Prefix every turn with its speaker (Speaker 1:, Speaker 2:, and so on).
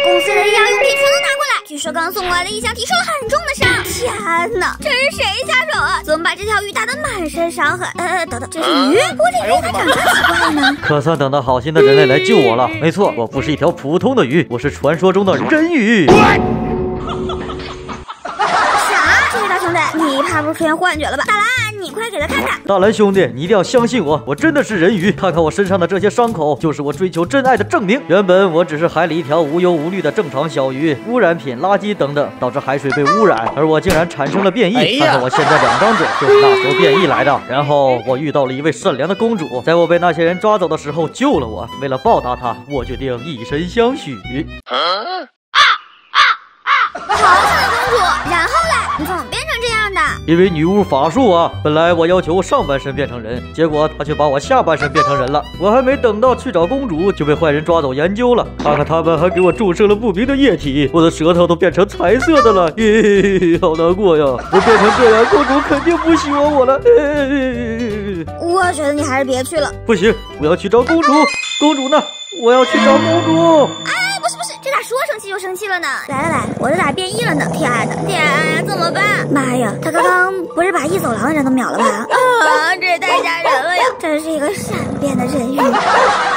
Speaker 1: 公司人医药用品全都拿过来，据说刚送过来的异象体受了很重的伤。天哪，这是谁下手啊？怎么把这条鱼打得满身伤痕？等等，这是鱼？不过这鱼咋长这么奇怪呢？
Speaker 2: 可算等到好心的人类来救我了。没错，我不是一条普通的鱼，我是传说中的人鱼。
Speaker 1: 这位大兄弟，你怕不是出现幻觉了吧？大蓝，你快给他看看。
Speaker 2: 大蓝兄弟，你一定要相信我，我真的是人鱼。看看我身上的这些伤口，就是我追求真爱的证明。原本我只是海里一条无忧无虑的正常小鱼，污染品、垃圾等等导致海水被污染，而我竟然产生了变异。看看我现在2张嘴，就是那时候变异来的。然后我遇到了一位善良的公主，在我被那些人抓走的时候救了我。为了报答她，我决定以身相许。
Speaker 1: 好惨的公主，然后嘞，你怎么变成这样的？
Speaker 2: 因为女巫法术啊，本来我要求我上半身变成人，结果她却把我下半身变成人了。我还没等到去找公主，就被坏人抓走研究了。看看他们还给我注射了不明的液体，我的舌头都变成彩色的了，好难过呀！我变成这样，公主肯定不喜欢我了。
Speaker 1: 我觉得你还是别去了。
Speaker 2: 不行，我要去找公主。公主呢？我要去找公主。
Speaker 1: 不是，这咋说生气就生气了呢？来，我这咋变异了呢？天呀，怎么办？妈呀，他刚刚不是把一走廊的人都秒了吧？啊，这也太吓人了呀！真是一个善变的人鱼。